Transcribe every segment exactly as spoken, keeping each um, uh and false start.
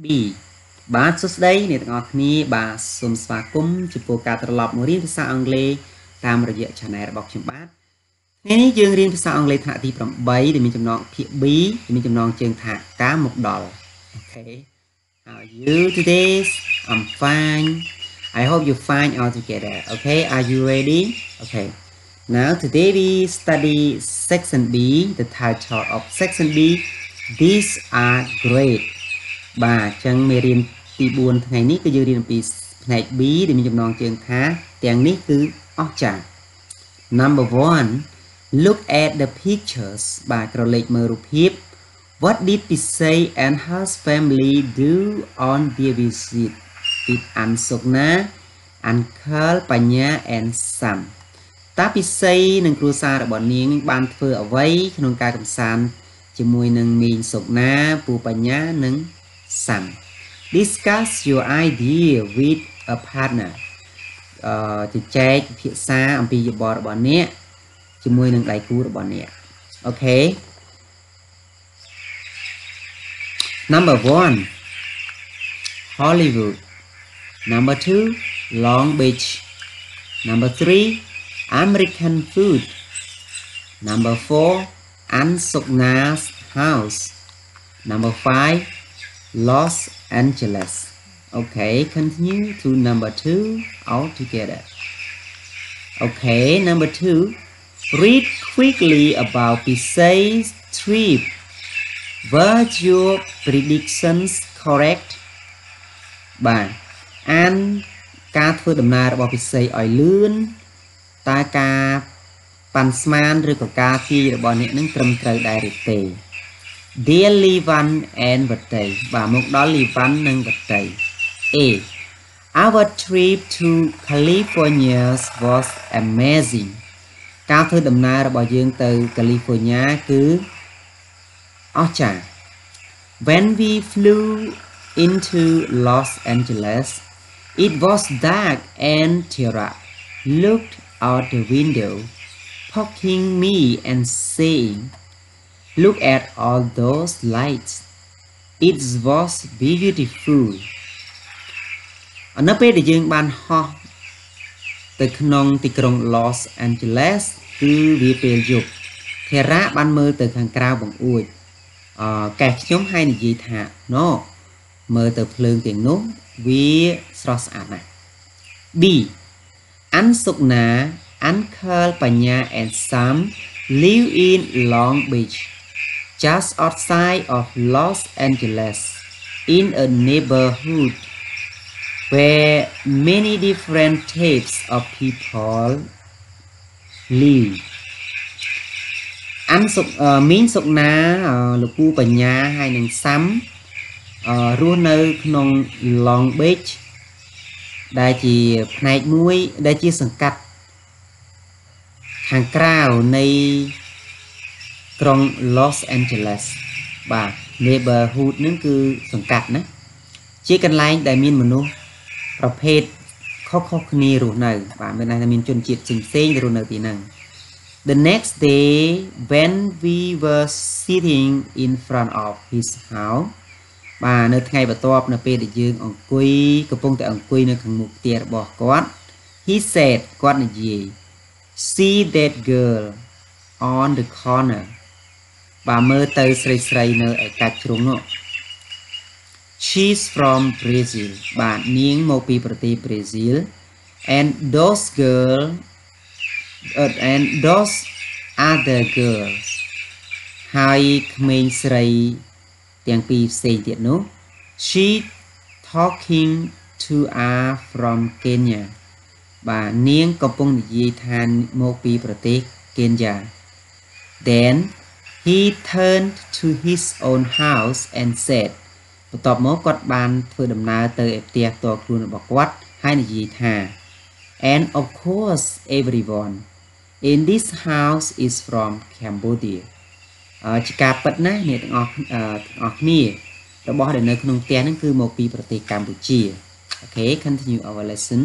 B បាទសួស្តីអ្នកទាំងអស់គ្នាបាទសូមស្វាគមន៍ចំពោះការត្រឡប់មករៀនភាសាអង់គ្លេសតាមរយៈ channel របស់ខ្ញុំបាទថ្ងៃនេះយើងរៀនភាសាអង់គ្លេសថ្នាក់ទីeightដែលមានចំណងភាគ B ដែលមានចំណងជើងថាការមកដល់អូខេ How are you today I'm fine I hope you fine all together okay are you ready okay now today we study section B the title of section B these are great បាទអញ្ចឹងមេរៀនទីfourថ្ងៃនេះគឺយើងរៀនអំពីផ្នែក B ដែលមានចំណងជើងថាទាំងនេះគឺអស្ចារ្យ Number one look at the pictures បាទក្រឡេកមើលរូបភាព What did Pisay and her family do on their visit with Aunt Sokna Uncle Panya and Sam តើ Pisay និងគ្រួសាររបស់នាងបានធ្វើអ្វីក្នុងការកម្សាន្តជាមួយនឹងមីងសុកណាពូបញ្ញានិង Sam discuss your idea with a partner អឺជជែកពិភាក្សាអំពីយោបល់របស់អ្នកជាមួយនឹងដៃគូរបស់អ្នកអូខេ Number one Hollywood Number two Long Beach Number three American food Number four Aunt Sokna's house Number five Los Angeles okay continue to number two all together okay number two read quickly about Pisay's trip were your predictions correct បាទអានការធ្វើដំណើររបស់ពិសីឲ្យលឿនតើការប៉ាន់ស្មានឬក៏ការទាយរបស់អ្នកនឹងត្រឹមត្រូវដែរឬទេ Dear Livan and Vatay បាទមកដល់ Livan និង Vatay A Our trip to California was amazing ការធ្វើដំណើររបស់យើងទៅ California គឺអស្ចារ្យ When we flew into Los Angeles it was dark and Tara looked out the window poking me and saying Look at all those lights it was beautiful នៅពេលដែលយើងបានហោះទៅក្នុងទីក្រុង Los Angeles គឺវាពេលយប់ Thera បានមើលទៅខាងក្រៅបង្អួចអឺកែខ្ញុំហើយនិយាយថាណូមើលទៅភ្លើងទាំងនោះវាស្រស់ស្អាតណាស់ B Aunt Sokna Uncle Panya and Sam live in Long Beach just outside of Los Angeles in a neighborhood where many different types of people live អានសុកមីងសុកណាលោកពូបញ្ញាហើយនឹងសាំរស់នៅក្នុង Long Beach ដែលជាផ្នែកមួយដែលជាសង្កាត់ខាងក្រៅនៃក្រុង Los Angeles បាទ neighborhood នឹងគឺសង្កាត់ណាជាកន្លែងដែលមានមនុស្សប្រភេទខុសៗគ្នារស់នៅបាទមានន័យថាមានជនជាតិផ្សេងៗរស់នៅទីហ្នឹង The next day when we were sitting in front of his house បាទនៅថ្ងៃបន្ទាប់នៅពេលដែលយើងអង្គុយកំពុងតែអង្គុយនៅខាងមុខផ្ទះរបស់គាត់ he said គាត់និយាយ see that girl on the corner បាទមើលទៅស្រីស្រីនៅឯកាច់ជ្រុងនោះ she's from Brazil បាទនាងមកពីប្រទេស Brazil and those girl uh, and those other girls ហើយក្មេងស្រីទាំងពីរផ្សេងទៀតនោះ she talking to are from Kenya បាទនាងកំពុងនិយាយថាមកពីប្រទេស Kenya then he turned to his own house and said បន្ទាប់មកគាត់បានធ្វើដំណើរទៅឯផ្ទះផ្ទាល់ខ្លួនរបស់គាត់ហើយនិយាយថា and of course everyone in this house is from Cambodia អឺជាការពិតណាស់អ្នកទាំងអស់ទាំងអស់គ្នារបស់ដែលនៅក្នុងផ្ទះហ្នឹងគឺមកពីប្រទេសកម្ពុជាអូខេ continue our lesson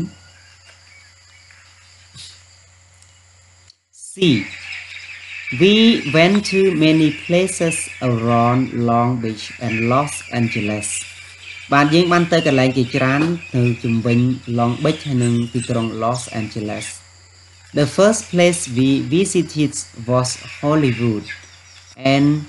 C We went to many places around Long Beach and Los Angeles bạn dương ban tới cái lệnh chỉ trán từ chùm vinh Long Beach hay nâng từ trong Los Angeles. The first place we visited was Hollywood and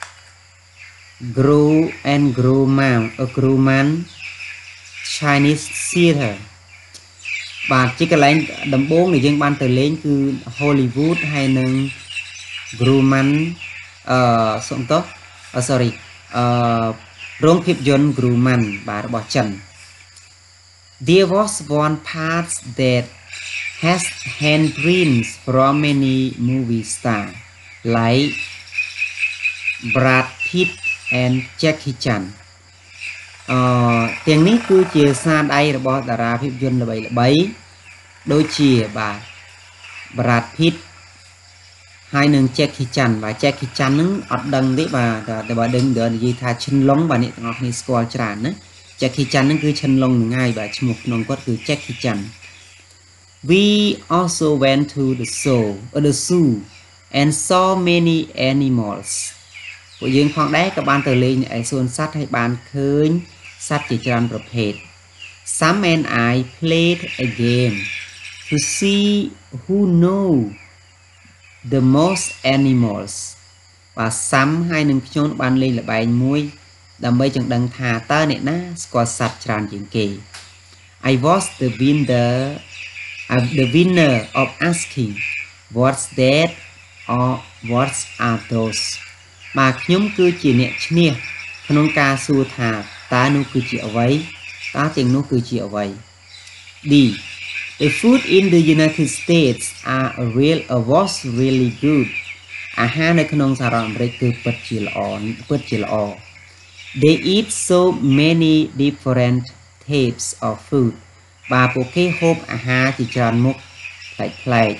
Gro and Grumman, a Grumman Chinese Theater. Bạn chỉ cái lệnh đầm bốn này dương ban tới lên cứ Hollywood hay nâng Grumman uh, sống tốt uh, sorry uh, rong phim John Grumman bà bỏ trần. There was one part that has handprints from many movie stars like Brad Pitt and Jackie Chan. Uh, tiếng ní cứ chia xa đây là bỏ đà ra phim John là bảy là bảy đôi chia bà Brad Pitt hai nâng Jackie Chan và Jackie Chan nâng ọt đăng đấy bà để bà đừng đợi gì tha chân lông bà nị ngọc này score tràn á Jackie Chan nâng cứ chân lông ngay bà một nông quát cứ Jackie Chan. We also went to the zoo, uh, the zoo and saw many animals. Của dương phong đấy các bạn từ lên ở xuân sát hay bạn khơi sát chỉ trànประเภท. Some and I played a game to see who know the most animals. Và sắm hai nâng chôn ban lên là bài muối đầm bây chẳng đăng thà ta nè ná squad sạch tràn chuyện kỳ. I was the winner uh, the winner of asking what's that or what are those. Mà nhóm cứ chỉ nè chnia không ca su thà ta nu cứ chỉ ở vậy ta chẳng nu cứ chỉ ở vậy. D. The food in the United States are a real uh, was really good. À ha nơi khung sài gòn đây cứ bật chỉ lọ bật chỉ lọ. They eat so many different types of food. Và bộ cái hộp à ha chỉ tràn mục lại plate.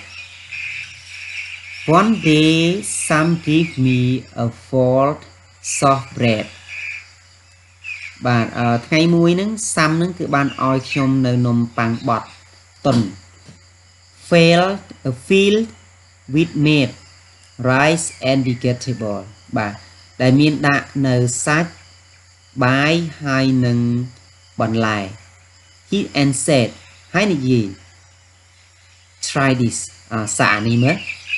One day some give me a fold soft bread. Bạn uh, ngày muối nứng some nứng cứ ban oi trong nơi nôm bằng bọt tuần. Filled a field with meat, rice and vegetable. Bà đại miền đạ nở sách bái hai nâng bẩn lại. He and said hai này gì? Try this. À, xả này mới.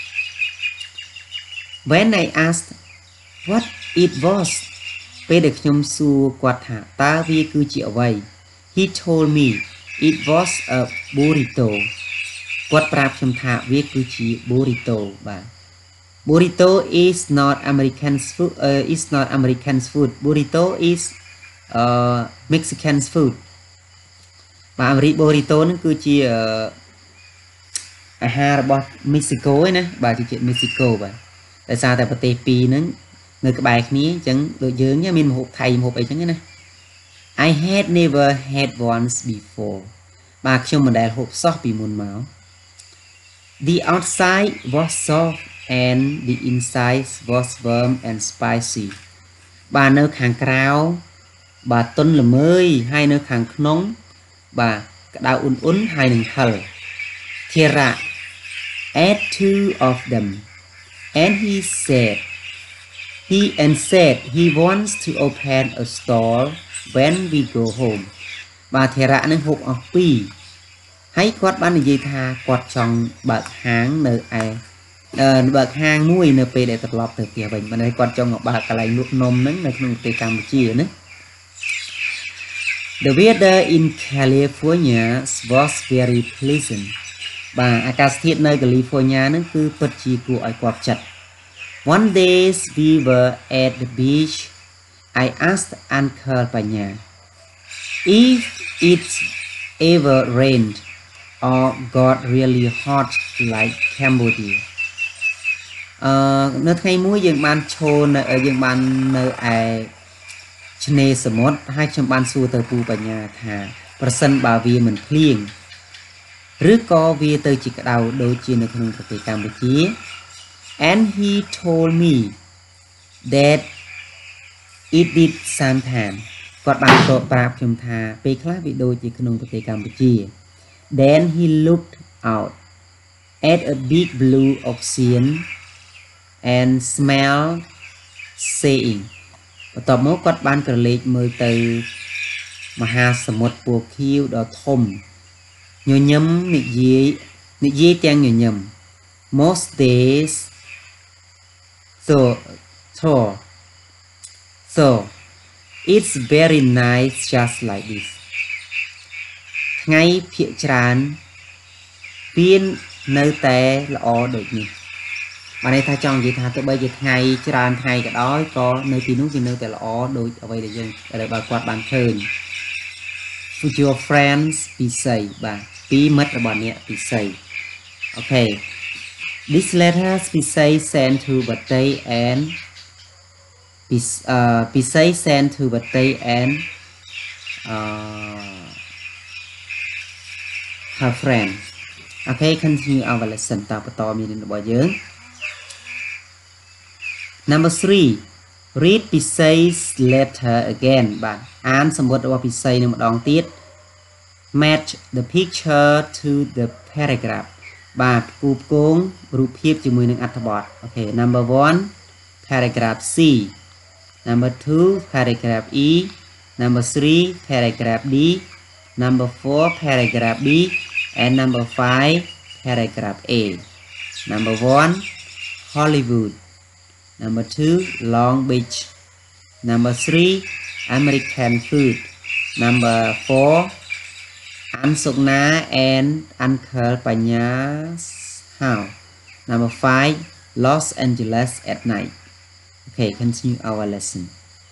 When I asked what it was, về được nhom su quạt hạ ta vi cứ chịu vậy. He told me it was a burrito. Quạt prap chom thả vi cứ chỉ burrito bà. Burrito is not American food. Uh, is not American food. Burrito is uh, Mexican food. Bà burrito nó cứ chỉ uh, à ha bọt Mexico ấy nè, bà chỉ chuyện Mexico bà. Tại sao tại bờ pi nó người các bài ní chẳng được dưỡng nhá mình một thầy một ấy chẳng nè. I had never had once before. Bà trong mình đại hộp sóc bị mùn máu. The outside was soft and the inside was warm and spicy. Bà nơi hàng cao bà tuân là mới hai nơi hàng nóng bà đào un un hai nâng hờ. Thera ate two of them. And he said, he and said he wants to open a store when we go home. Bà thề rạ nâng hụt ở pi. Hãy quát bán gì tha quát trong bậc háng nơi ai. Ờ, bậc hang muối nơi pe để tập lọp từ kia bệnh. Mà đây quát trong ngọc bạc cả lại nước nôm nâng nơi không tây Campuchia nữa. The weather in California was very pleasant. Bà Akasit nơi California nó cứ bật chi của ai quạt chặt. One day we were at the beach. I asked Uncle Panya if it's ever rained or got really hot like Cambodia. Ờ, nơi ngày muối dương ban chôn ở dương ban nơi ai chne samot hai trăm ban su từ pu Panya thà person bà vi mình clean. Rứ có vì từ chỉ đầu đôi chiaនៅក្នុងប្រទេសកម្ពុជា and he told me that it did sometimes គាត់បានក៏ប្រាប់ខ្ញុំថាពេលខ្លះវាដូចជាក្នុងប្រទេសកម្ពុជា then he looked out at a big blue ocean and smelled saying បន្ទាប់មកគាត់បានក្រឡេកមើលទៅ mà hà sầm một bộ khiêu đó thôm nhồi nhấm nị dế nị dế tiếng nhồi nhấm most days so so so it's very nice just like this ngay phía trán viên nơi té là ó được nhỉ mà đây thay trong gì thà tôi bây giờ ngày tràn ngày cái đó có nơi tí nút gì nơi té là ó đôi ở đây để dân ở đây bà quạt bàn thơn for your friends be safe bà be mất là bọn nhẹ be safe okay this letter be safe sent to birthday and be uh, be safe sent to birthday and uh, her friend. Okay, continue our lesson. Ta bắt đầu mình bao giờ. Number three, read Pisay's letter again. Bạn án sầm bớt vào Pisay một đòn tiết. Match the picture to the paragraph. Bạn cụp cố rụp hiệp cho mười nâng athabot. Okay, number one, paragraph C. Number two, paragraph E. Number three, paragraph D. Number four, paragraph B. And number five, paragraph A. Number one, Hollywood. Number two, Long Beach. Number three, American food. Number four, Ansukna and Uncle Panya's house. Number five, Los Angeles at night. Okay, continue our lesson.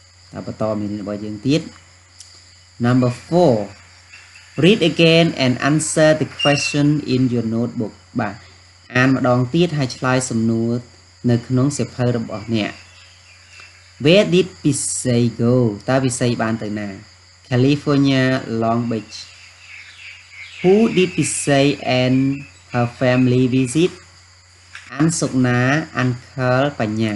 Number four, read again and answer the question in your notebook. Bà án một đòn tiết hay slide some note nơi khung xếp hơi rộng bỏ nè. Where did Pisay go? Ta Pisay ban từ nào? California, Long Beach. Who did Pisay and her family visit? Ansukna, Uncle Panya.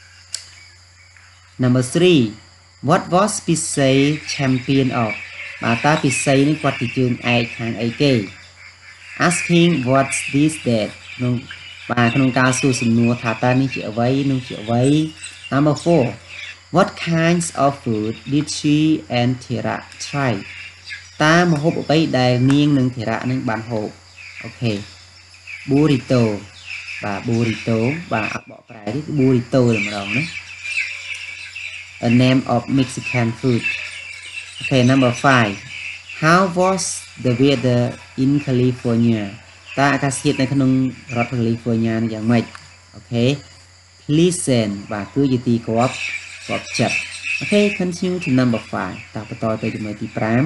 Number three, what was Pisay champion of? Bà ta Pisay ní quạt thị trường ai hàng ai kê. Asking what's this that? Bà không cao su sầm nua thả ta ní chịu vấy nung chịu vấy. Number four, what kinds of food did she and Thera try? Ta một hộp ở đây đài niên nâng Thera nâng bàn hộp. Ok. Burrito. Bà burrito. Bà ập bỏ phải cái burrito là một đồng đó. A name of Mexican food. Okay, number five. How was the weather in California? Ta akan siếtในขนมรัฐ California นี่อย่างไร? Okay. Pleasant và cứ gì tí có có chặt. Okay, continue to number five. Ta bắt đầu tới number five.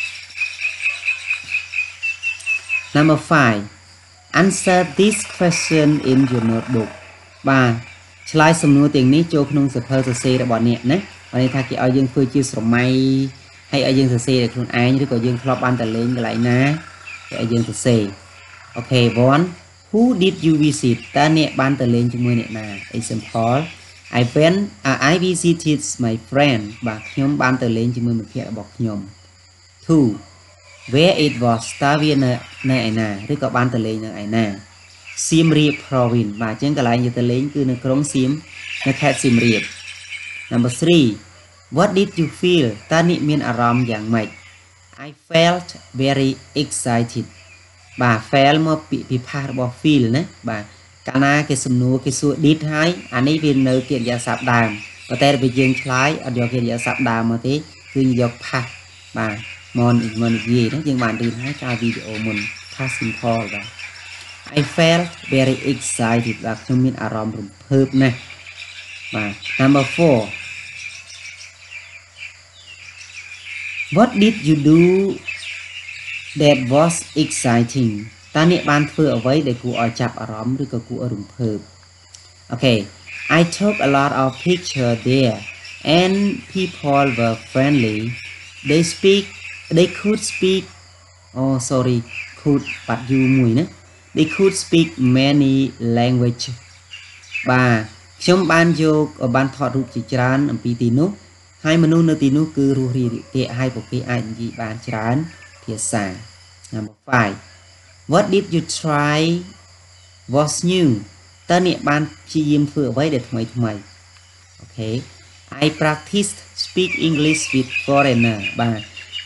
Number five. Answer this question in your notebook. Ba. Slide some note tiếng ní cho khung sập hơi sơ đã bỏ nhẹ nè. Và đây ta kỹ ở dương phơi chiêu sầu may hay ở dương sơ để khung ai như có dương club ban tờ lên lại ná. Ở dương sơ. Okay, one. Who did you visit? Ta nè ban tờ lên cho mười nè nà. Example. I went. Uh, I visited my friend. Và nhóm ban tờ lên cho mười một phía bọc nhóm. Two. Where it was? Ta viên nè nè nà. Thế có ban tờ lên nè nà. Siem Reap province. Và trên cái lại như tờ lên cứ nè krong Siem. Nè khát Siem Reap. Number three. What did you feel? Ta nị miên aram dạng mạch. I felt very excited. Bà felt mà bị bị phá bỏ feel nè. Bà cả na cái sum nua cái số did hay. Anh ấy viên nơi kiện giả sạp đàm. Và tên bị dương trái. Ở do kiện giả sạp đàm mà thế. Cứ như dọc phá. Bà mòn mòn gì đó. Nhưng bạn đừng hãy cho video mình khá simple rồi. I felt very excited. Và trong miên aram rùm phớp nè. Bà number four. What did you do that was exciting? Ta nị ban phơ ở với để cụ ở chạp ở rõm rồi cụ ở rùm phើ ប Okay, I took a lot of pictures there and people were friendly. They speak, they could speak. Oh, sorry, could but you mùi nữa. They could speak many language. Bà, chúng ban vô ở ban thọ rụp chỉ trán ở pi tí nút. Hai menu nơi tí nút cứ rù rì kệ hai bộ kệ ai gì ban trán phía xa. Number five. What did you try was new? Ta nị ban chi diêm phở với để thmây thmây. Okay. I practiced speak English with foreigner. Bà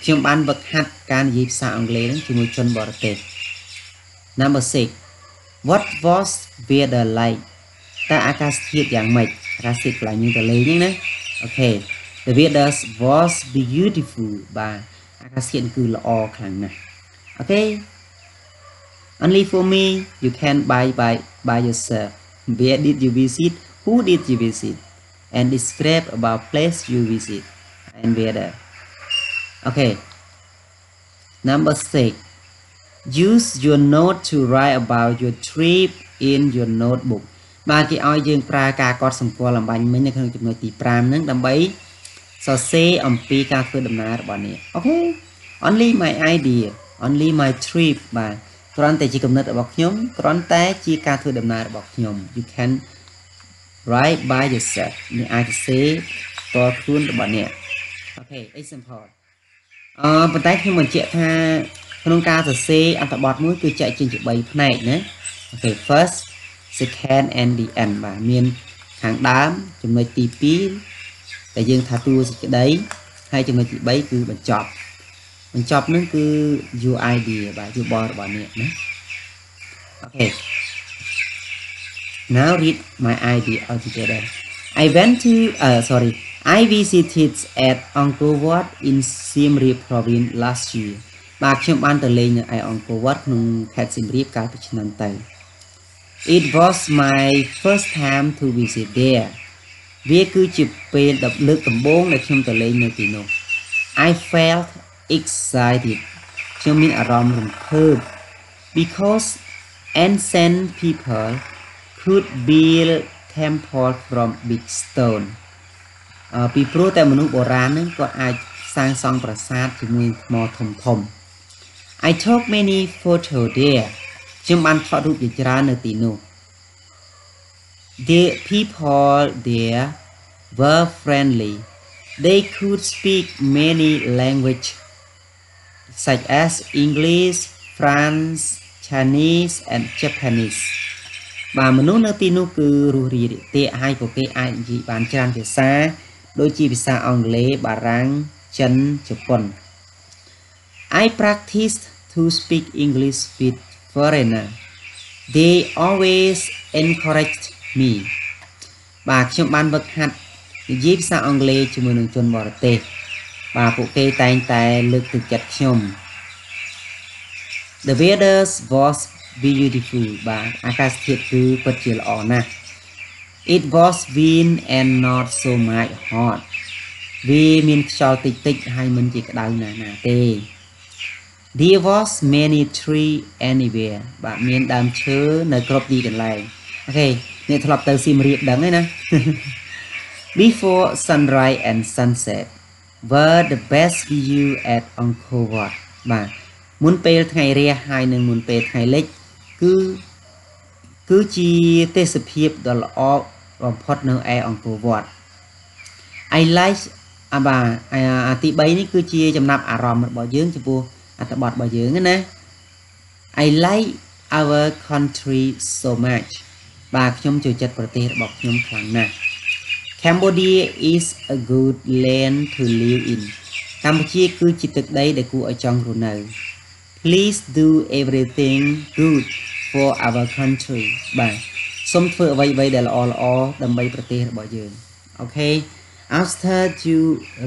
ខ្ញុំបានវឹកហាត់ការនិយាយភាសាអង់គ្លេសជាមួយជនបរទេស Number six What was weather like តើអាកាសធាតុយ៉ាងម៉េចអាកាសធាតុកន្លែងយើងទៅលេងហ្នឹងណា Okay The weather was beautiful បាទអាកាសធាតុគឺល្អខ្លាំងណាស់ Okay Only for me you can buy by by yourself Where did you visit Who did you visit and describe about place you visit and weather Okay Number six Use your note to write about your trip in your notebook បាទគេឲ្យយើងប្រើការកត់សម្គាល់អំបញ្ញមិញនៅក្នុងចំណុចទីfiveហ្នឹងដើម្បីសរសេរអំពីការធ្វើដំណើររបស់អ្នក Okay Only my idea Only my trip បាទគ្រាន់តែជាគំនិតរបស់ខ្ញុំគ្រាន់តែជាការធ្វើដំណើររបស់ខ្ញុំ You can write by yourself អ្នកអាចសរសេរផ្ទាល់ខ្លួនរបស់អ្នក Okay example អឺប៉ុន្តែខ្ញុំបញ្ជាក់ថាក្នុងការសរសេរអត្ថបទមួយគឺចែកចេញជាthreeផ្នែកណា Okay first second and the end បាទមានខាងដើមចំណុចទីtwoតែយើងថាតួសេចក្តីហើយចំណុចទីthreeគឺបញ្ចប់បញ្ចប់នឹងគឺ your idea បាទយោបល់របស់អ្នកណា Okay Now read my idea altogether I went to uh sorry I visited at Angkor Wat in Siem Reap province last year បាទខ្ញុំបានទៅលេងនៅឯអង្គរវត្តក្នុងខេត្តសៀមរាបកាលពីឆ្នាំទៅ It was my first time to visit there វាគឺជាពេលលើកដំបូងដែលខ្ញុំទៅលេងនៅទីនោះ I felt excited ខ្ញុំមានអារម្មណ៍រំភើប because ancient people could build temple from big stone ពីព្រោះតែមនុស្សបុរាណហ្នឹងគាត់អាចសាងសង់ប្រាសាទជាមួយថ្មធំធំ I took many photos there ខ្ញុំបានថតរូបជាច្រើននៅទីនោះ The people there were friendly they could speak many languages such as English French Chinese and Japanese បាទមនុស្សនៅទីនោះគឺរស់រាយរាក់ទាក់ហើយពួកគេអាចនិយាយបានច្រើនភាសាដូចជាភាសាអង់គ្លេសបារាំងចិនជប៉ុន I practiced to speak English with foreigner they always encouraged me បាទខ្ញុំបានវឹកហាត់និយាយភាសាអង់គ្លេសជាមួយនឹងជនបរទេសបាទពួកគេតែងតែលើកទឹកចិត្តខ្ញុំ The weather was beautiful បាទអាកាសធាតុគឺពិតជាល្អណាស់ It was wind and not so much hot វាមានខ្យល់តិចតិចហើយមិនជាក្តៅណាស់ណាទេ There was many tree anywhere បាទមានដើមឈើនៅគ្រប់ទីកន្លែង Okay អ្នកធ្លាប់ទៅសៀមរាបដឹងហើយណា Before sunrise and sunset were the best view at Angkor Wat បាទមុនពេលថ្ងៃរះហើយនិងមុនពេលថ្ងៃលិចគឺគឺជាទេសភាពដ៏ល្អបំផុតនៅឯអង្គរវត្ត I like អាបាទអាទី3នេះគឺជាចំណាប់អារម្មណ៍របស់យើងចំពោះអត្ថបទរបស់យើងណា I like our country so much បាទខ្ញុំចូលចិត្តប្រទេសរបស់ខ្ញុំខ្លាំងណាស់ Cambodia is a good land to live in កម្ពុជាគឺជាទឹកដីដែលគួរឲ្យចង់រស់នៅ Please do everything good for our country បាទសូមធ្វើអ្វីៗដែលល្អល្អដើម្បីប្រទេសរបស់យើង Okay after you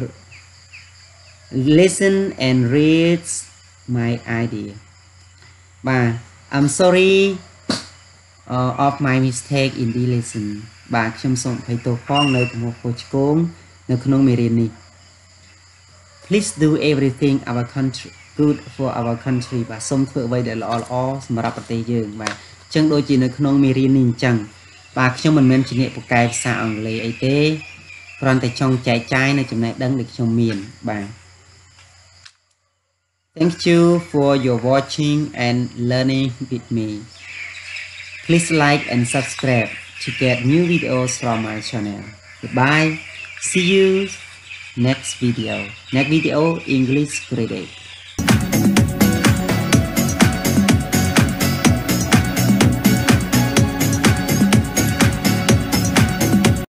listen and read my idea បាទ I'm sorry uh, of my mistake in the lesson បាទខ្ញុំសូមអភ័យទោសផងនៅកំហុសខុសឆ្គងនៅក្នុងមេរៀននេះ Please do everything our country good for our country បាទសូមធ្វើអ្វីដែលល្អល្អសម្រាប់ប្រទេសយើងបាទអញ្ចឹងដូចជានៅក្នុងមេរៀននេះអញ្ចឹងបាទខ្ញុំមិនមែនជាអ្នកពូកែភាសាអង់គ្លេសអីទេគ្រាន់តែចង់ចែកចាយនៅចំណេះដឹងដែលខ្ញុំមានបាទ Thank you for your watching and learning with me Please like and subscribe to get new videos from my channel Goodbye see you next video next video English graded